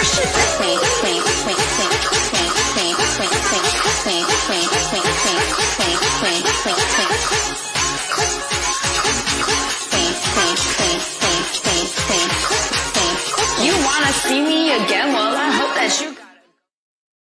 You wanna see me again? Well, I hope that you